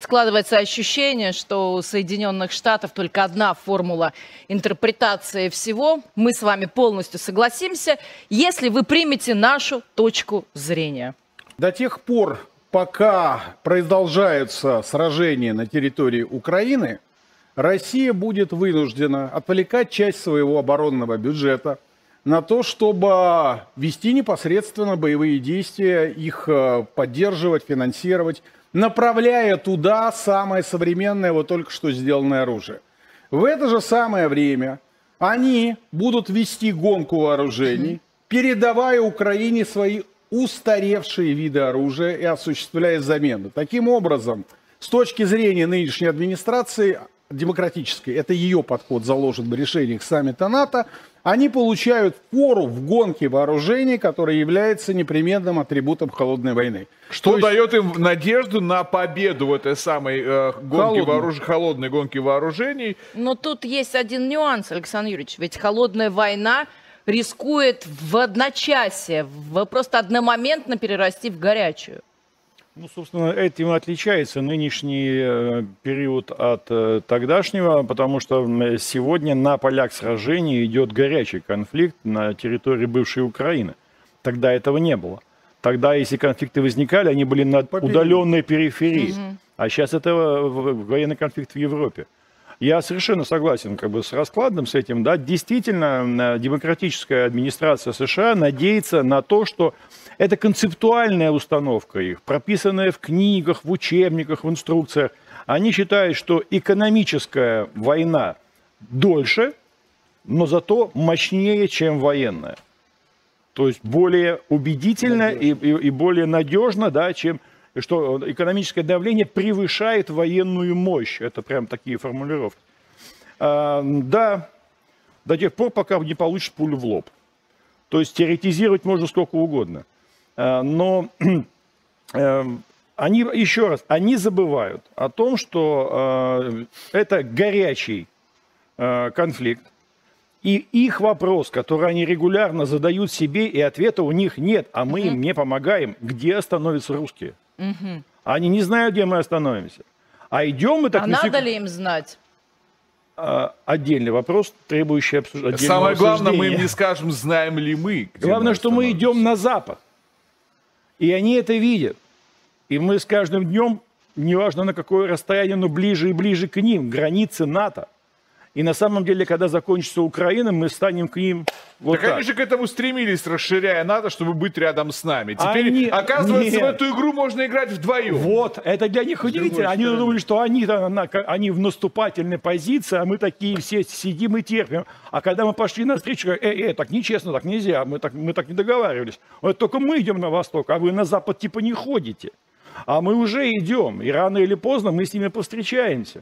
Складывается ощущение, что у Соединенных Штатов только одна формула интерпретации всего. Мы с вами полностью согласимся, если вы примете нашу точку зрения. До тех пор, пока продолжаются сражения на территории Украины, Россия будет вынуждена отвлекать часть своего оборонного бюджета на то, чтобы вести непосредственно боевые действия, их поддерживать, финансировать, направляя туда самое современное, вот только что сделанное оружие. В это же самое время они будут вести гонку вооружений, передавая Украине свои устаревшие виды оружия и осуществляя замену. Таким образом, с точки зрения нынешней администрации, демократической, это ее подход заложен в решениях саммита НАТО, они получают фору в гонке вооружений, которая является непременным атрибутом холодной войны. Что дает им надежду на победу в этой самой холодной гонке вооружений. Но тут есть один нюанс, Александр Юрьевич, ведь холодная война рискует в одночасье, просто одномоментно перерасти в горячую. Ну, собственно, этим отличается нынешний период от тогдашнего, потому что сегодня на полях сражений идет горячий конфликт на территории бывшей Украины. Тогда этого не было. Тогда, если конфликты возникали, они были на удаленной периферии. А сейчас это военный конфликт в Европе. Я совершенно согласен с раскладом, с этим. Да? Действительно, демократическая администрация США надеется на то, что это концептуальная установка их, прописанная в книгах, в учебниках, в инструкциях. Они считают, что экономическая война дольше, но зато мощнее, чем военная. То есть более убедительно и более надежно, да, чем... что экономическое давление превышает военную мощь. Это прям такие формулировки. Да, до тех пор, пока не получишь пулю в лоб. То есть теоретизировать можно сколько угодно. Но они, еще раз, они забывают о том, что это горячий конфликт. И их вопрос, который они регулярно задают себе, и ответа у них нет, а мы им не помогаем, где остановятся русские. Они не знают, где мы остановимся. А идем мы так... А надо ли им знать? Отдельный вопрос, требующий обсуждения. Самое главное, мы им не скажем, знаем ли мы. Главное, что мы идем на запад. И они это видят. И мы с каждым днем, неважно на какое расстояние, но ближе и ближе к ним, границы НАТО. И на самом деле, когда закончится Украина, мы станем к ним вот так. Они же к этому стремились, расширяя НАТО, чтобы быть рядом с нами. Теперь, оказывается, в эту игру можно играть вдвоем. Вот, это для них удивительно. Они думали, что они в наступательной позиции, а мы такие все сидим и терпим. А когда мы пошли навстречу, так нечестно, так нельзя, мы так не договаривались. Вот только мы идем на восток, а вы на запад типа не ходите. А мы уже идем, и рано или поздно мы с ними повстречаемся.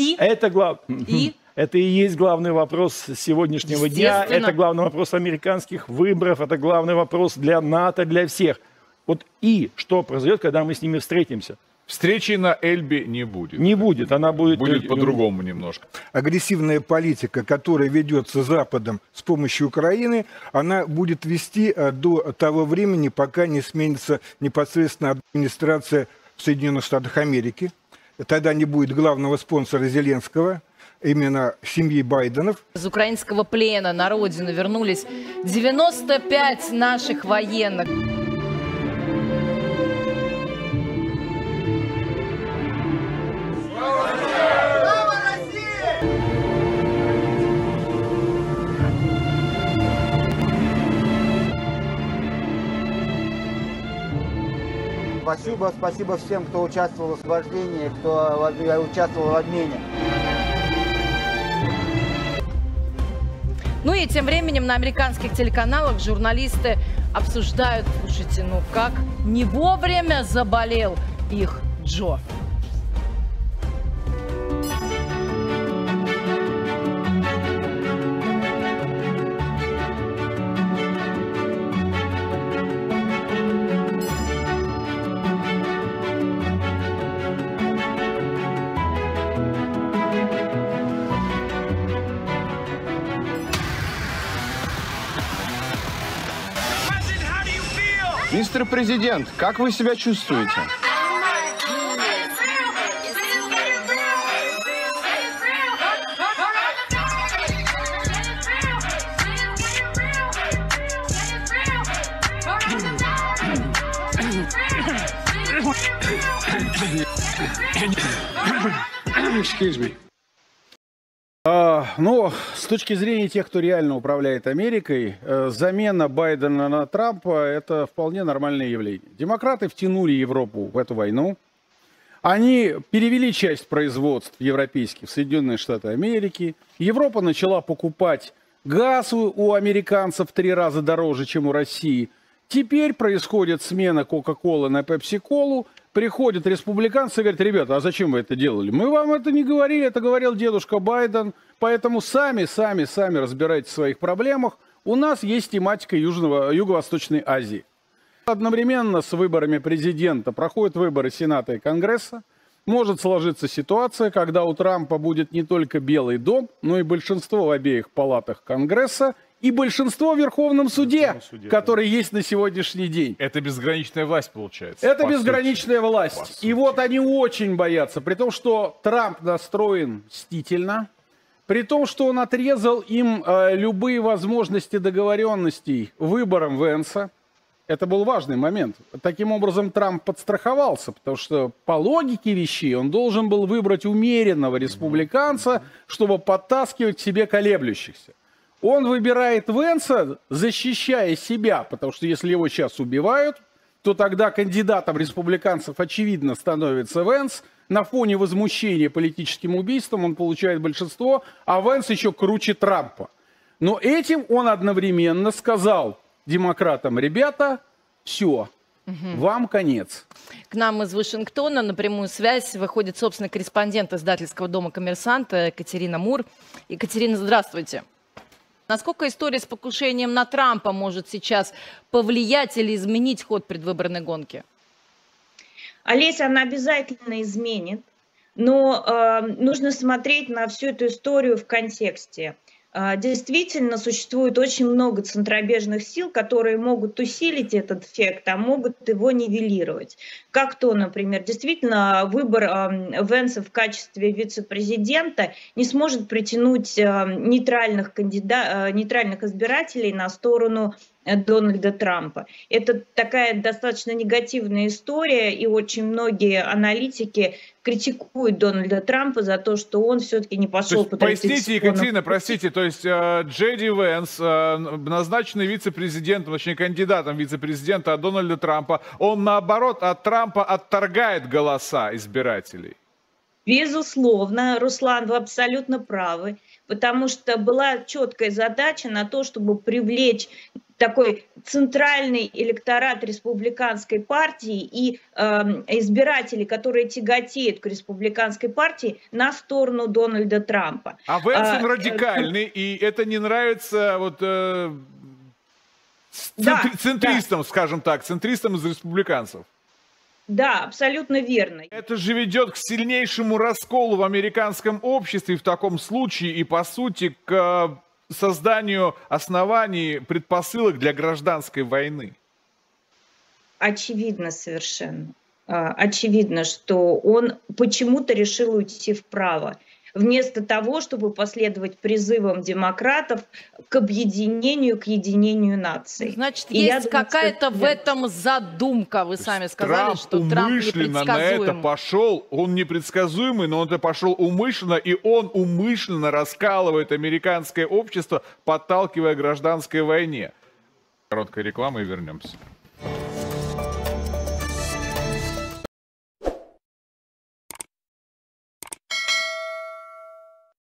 Это и есть главный вопрос сегодняшнего дня. Это главный вопрос американских выборов. Это главный вопрос для НАТО, для всех. Вот и что произойдет, когда мы с ними встретимся? Встречи на Эльбе не будет. Не будет. Она будет по-другому немножко. Агрессивная политика, которая ведется Западом с помощью Украины, она будет вести до того времени, пока не сменится непосредственно администрация в Соединенных Штатах Америки. Тогда не будет главного спонсора Зеленского, именно семьи Байденов. Из украинского плена на родину вернулись 95 наших военных. Спасибо всем, кто участвовал в освобождении, кто участвовал в обмене. Ну и тем временем на американских телеканалах журналисты обсуждают, слушайте, ну как не вовремя заболел их Джо. Мистер президент, как вы себя чувствуете? Но с точки зрения тех, кто реально управляет Америкой, замена Байдена на Трампа – это вполне нормальное явление. Демократы втянули Европу в эту войну. Они перевели часть производств европейских в Соединенные Штаты Америки. Европа начала покупать газ у американцев в 3 раза дороже, чем у России. Теперь происходит смена Кока-Колы на Пепси-Колу. Приходят республиканцы и говорят: ребята, а зачем вы это делали? Мы вам это не говорили, это говорил дедушка Байден. Поэтому сами разбирайтесь в своих проблемах. У нас есть тематика Юго-Восточной Азии. Одновременно с выборами президента проходят выборы Сената и Конгресса. Может сложиться ситуация, когда у Трампа будет не только Белый дом, но и большинство в обеих палатах Конгресса и большинство в Верховном суде, который есть на сегодняшний день. Это безграничная власть, получается. Это безграничная власть. И вот они очень боятся, при том, что Трамп настроен мстительно, при том, что он отрезал им любые возможности договоренностей выбором Венса. Это был важный момент. Таким образом, Трамп подстраховался, потому что по логике вещей он должен был выбрать умеренного республиканца, чтобы подтаскивать к себе колеблющихся. Он выбирает Венса, защищая себя, потому что если его сейчас убивают, то тогда кандидатом республиканцев очевидно становится Венс. На фоне возмущения политическим убийством он получает большинство, а Венс еще круче Трампа. Но этим он одновременно сказал демократам: ребята, все, вам конец. К нам из Вашингтона на прямую связь выходит собственный корреспондент издательского дома «Коммерсант» Екатерина Мур. Екатерина, здравствуйте. Насколько история с покушением на Трампа может сейчас повлиять или изменить ход предвыборной гонки? Олеся, она обязательно изменит, но нужно смотреть на всю эту историю в контексте. Действительно, существует очень много центробежных сил, которые могут усилить этот эффект, а могут его нивелировать. Как то, например, действительно выбор Венса в качестве вице-президента не сможет притянуть нейтральных избирателей на сторону Дональда Трампа. Это такая достаточно негативная история, и очень многие аналитики критикуют Дональда Трампа за то, что он все-таки не пошел по традиционному. Поясните, Екатерина, простите, то есть Джей Ди Венс, назначенный вице-президентом, точнее кандидатом вице-президента от Дональда Трампа, он наоборот от Трампа отторгает голоса избирателей? Безусловно, Руслан, вы абсолютно правы, потому что была четкая задача на то, чтобы привлечь такой центральный электорат республиканской партии и избирателей, которые тяготеют к республиканской партии, на сторону Дональда Трампа. А Венс радикальный, и это не нравится вот, центристам, скажем так, центристам из республиканцев. Да, абсолютно верно. Это же ведет к сильнейшему расколу в американском обществе в таком случае и, по сути, к созданию оснований, предпосылок для гражданской войны. Очевидно совершенно. Очевидно, что он почему-то решил уйти вправо, вместо того, чтобы последовать призывам демократов к объединению, к единению наций. Значит, есть какая-то в этом задумка. Вы сами сказали, что Трамп умышленно на это пошел. Он непредсказуемый, но он это пошел умышленно, и он умышленно раскалывает американское общество, подталкивая к гражданской войне. Короткая реклама и вернемся.